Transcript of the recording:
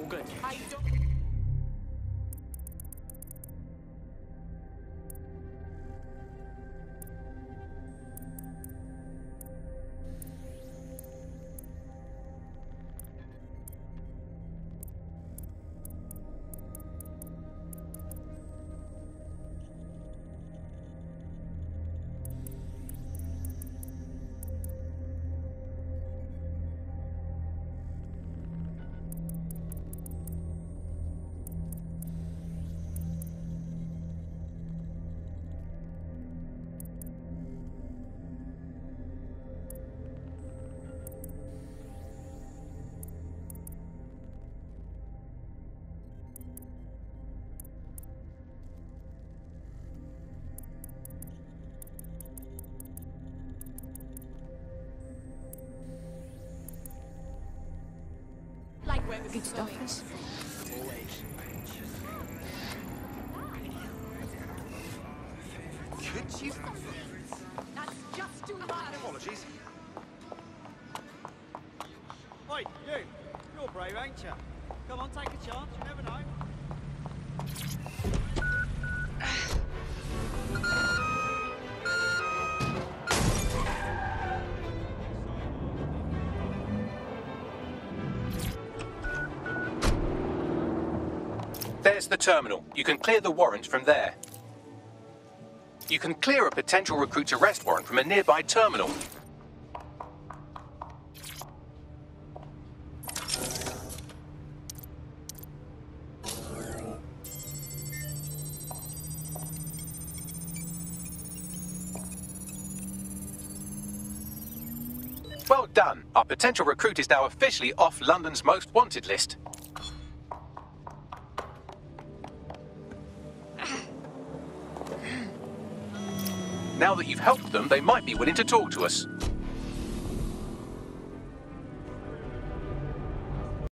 good. Like where Good stuff. Could you? That's just too much. Apologies. Oi, you! You're brave, ain't you? Come on, take a chance, you never know. There's the terminal. You can clear the warrant from there. You can clear a potential recruit's arrest warrant from a nearby terminal. Well done. Our potential recruit is now officially off London's most wanted list. Now that you've helped them, they might be willing to talk to us.